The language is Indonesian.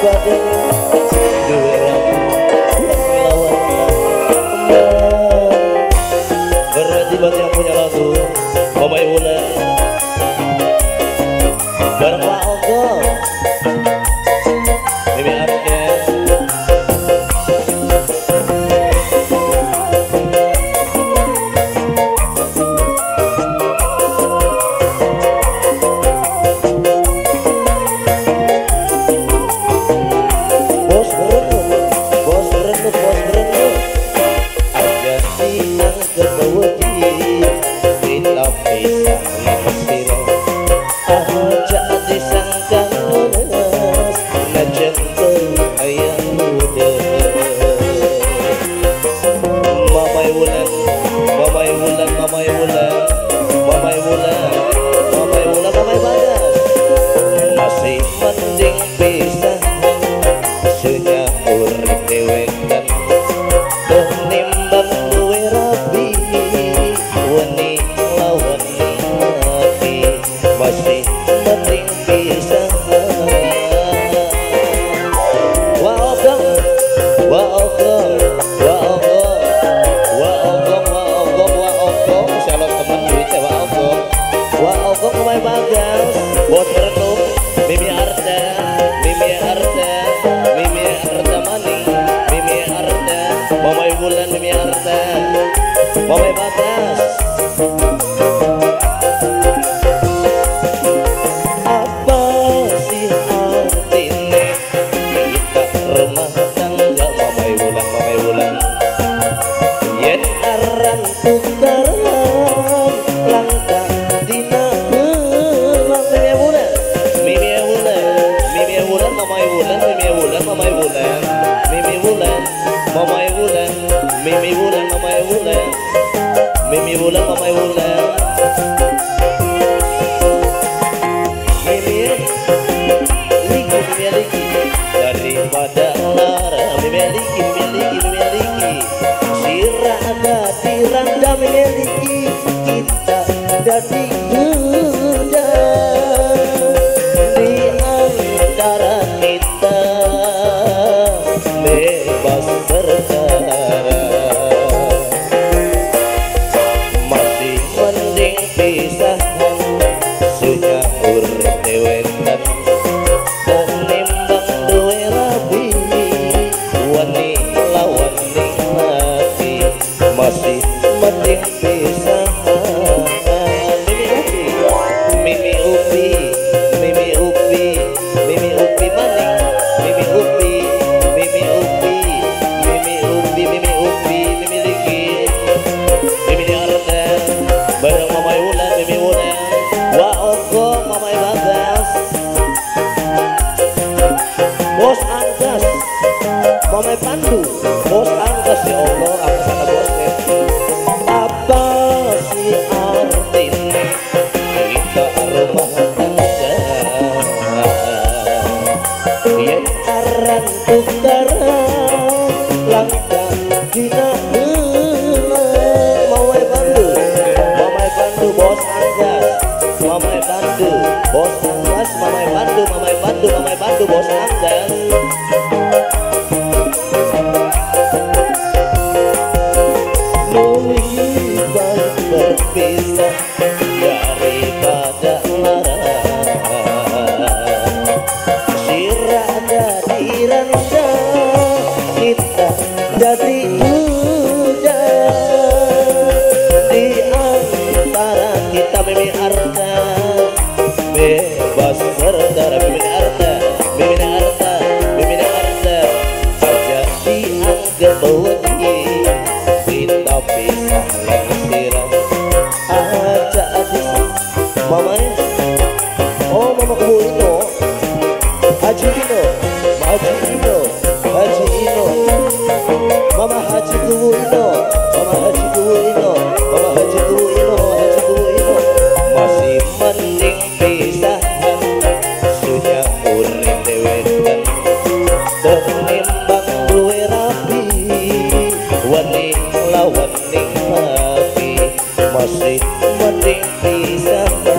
Berarti buat yang punya lagu Mama Iwula bareng Pak Ogo Mimi Arke Bos Renup, Mimi Arda, Mimi Arda, Mimi Arda Mani, Mimi Arda, Mama Iwulan, Mimi Arda, Mama Bagas. Apa sih artinya kita rumah tangga Mama Iwulan, Mama Iwulan? Yen aran tukaran langkah dina Mama Iwulan, Mimi Wulan, Mama Iwulan, Mimi Wulan, Mama Iwulan, Mimi Wulan, Mama Iwulan, Mimi liki daripada lara, Mimi liki, sirah ada diranda, Mimi liki, kita jadi duda di antara kita. Bebas berdarah masih mending pisahan sunya urip dewetan tenimbang duwe rabi wani lawan nikmati masih mending pisahan. Mimi Upi Mimi Upi Mimi Upi maning Mimi Upi Mimi Upi, Mimi Upi, Mimi Upi, Mimi Liki, Mimi Arda, bareng Mama Iwulan, Mimi Wulan, Wa Ogo, Mama Bagas, Bos Anggas, Mama Pandu, Bos Anggas ya Allah, apa sana bosnya? Apa sih artinya kita rumah tangga? Yang aran tukaran langkah dina Mama Pandu, Bos Anggas, Mama Pandu, Bos Anggas, Mama Pandu, Bos Anggas. Lebih baik berpisah daripada lara. Diranda kita jadi duda di antara kita. Mimi Arda bebas berdarah, Mimi Arda, Mimi Arda, Mimi Arda aja dianggap wedi kita pisah lengsiran aja disah. Mama oh mama kebuino Haji Ino, Haji Ino, Haji Ino, Mama Haji Kubu Ino, Mama Haji Kubu Ino, Mama Haji Kubu Ino, Mama Haji Kubu Ino, masih mending pisahan sunya urip dewetan tenimbang duwe rapi wani lawan nikmati masih mending pisahan.